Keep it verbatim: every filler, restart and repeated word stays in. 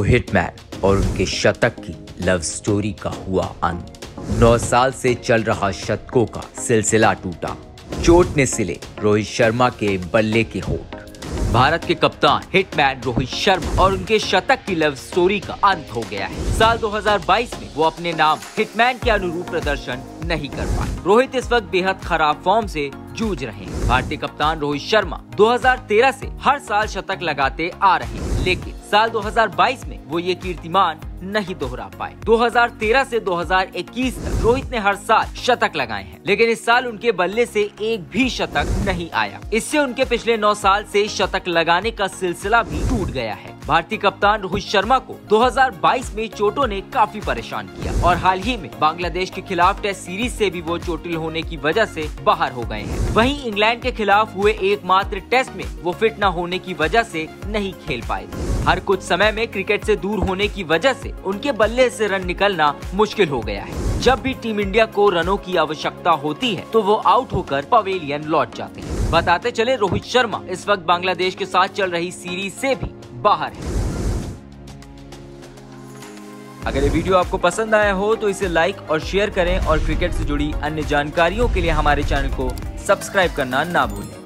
Hitman और उनके शतक की लव स्टोरी का हुआ अंत। नौ साल से चल रहा शतकों का सिलसिला टूटा। चोट ने सिले रोहित शर्मा के बल्ले के होठ। भारत के कप्तान हिटमैन रोहित शर्मा और उनके शतक की लव स्टोरी का अंत हो गया है। साल दो हज़ार बाईस में वो अपने नाम हिटमैन के अनुरूप प्रदर्शन नहीं कर पाए। रोहित इस वक्त बेहद खराब फॉर्म से जूझ रहे हैं। भारतीय कप्तान रोहित शर्मा दो हज़ार तेरह से हर साल शतक लगाते आ रहे हैं, लेकिन साल दो हज़ार बाईस में वो ये कीर्तिमान नहीं दोहरा पाए। दो हज़ार तेरह से दो हज़ार इक्कीस तक रोहित ने हर साल शतक लगाए हैं, लेकिन इस साल उनके बल्ले से एक भी शतक नहीं आया। इससे उनके पिछले नौ साल से शतक लगाने का सिलसिला भी टूट गया है। भारतीय कप्तान रोहित शर्मा को दो हज़ार बाईस में चोटों ने काफी परेशान किया और हाल ही में बांग्लादेश के खिलाफ टेस्ट सीरीज से भी वो चोटिल होने की वजह से बाहर हो गए हैं। वहीं इंग्लैंड के खिलाफ हुए एकमात्र टेस्ट में वो फिट न होने की वजह से नहीं खेल पाए। हर कुछ समय में क्रिकेट से दूर होने की वजह से उनके बल्ले से रन निकलना मुश्किल हो गया है। जब भी टीम इंडिया को रनों की आवश्यकता होती है तो वो आउट होकर पवेलियन लौट जाते हैं। बताते चले रोहित शर्मा इस वक्त बांग्लादेश के साथ चल रही सीरीज से भी बाहर है। अगर ये वीडियो आपको पसंद आया हो तो इसे लाइक और शेयर करें और क्रिकेट से जुड़ी अन्य जानकारियों के लिए हमारे चैनल को सब्सक्राइब करना ना भूलें।